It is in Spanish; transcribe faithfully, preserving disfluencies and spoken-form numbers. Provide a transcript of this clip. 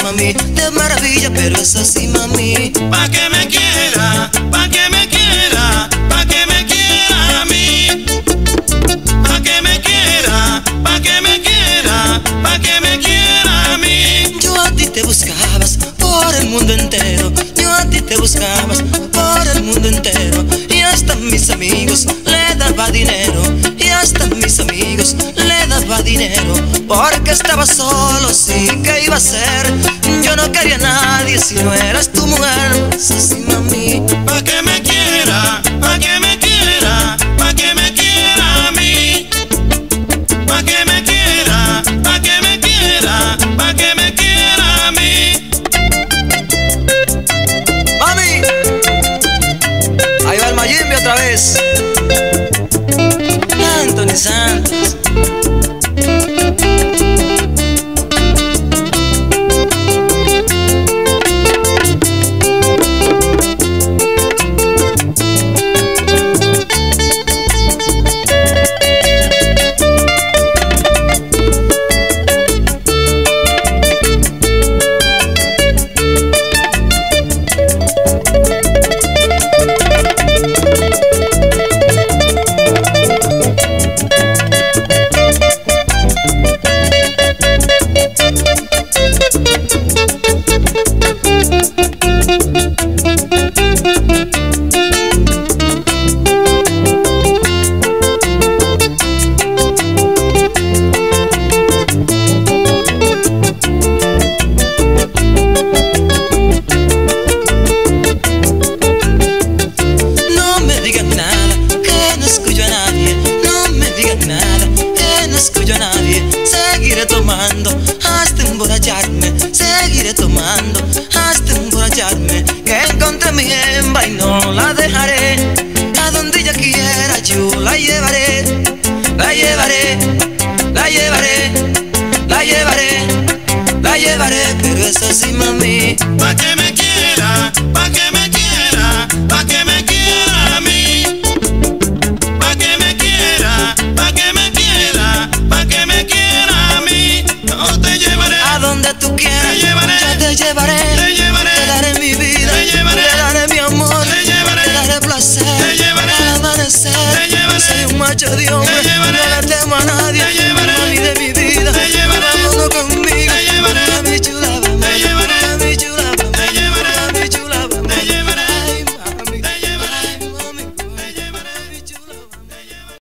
mami, de maravilla, pero es así, mami. Pa' que me quiera, pa' que me quiera, pa' que me quiera a mí. Pa' que me quiera, pa' que me quiera, pa' que me quiera a mí. Yo a ti te buscabas por el mundo entero, yo a ti te buscabas por el mundo entero. Y hasta mis amigos le daba dinero, y hasta mis amigos le daba dinero, porque estaba solo, sí, ¿qué iba a hacer? Yo no quería a nadie si no eras tu mujer. Es así, mami. Pa' que me quiera, pa' que me quiera, pa' que me quiera a mí. Pa' que me quiera, pa' que me quiera, pa' que me quiera a mí. Mami, ahí va el Mayimbe otra vez. Anthony Santos. Seguiré tomando hasta emborracharme, seguiré tomando hasta emborracharme. Que encontré mi hembra y no la dejaré, a donde ella quiera yo la llevaré, la llevaré, la llevaré, la llevaré, la llevaré, pero es así, mami. Pa' que me quiera.